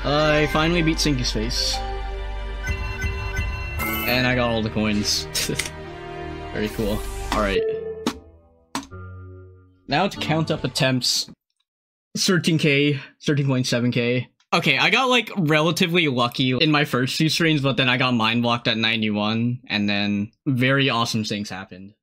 I finally beat Sinky's face. And I got all the coins. Very cool. Alright. Now to count up attempts. 13k, 13.7k. Okay, I got like relatively lucky in my first 2 streams, but then I got mind blocked at 91, and then very awesome things happened.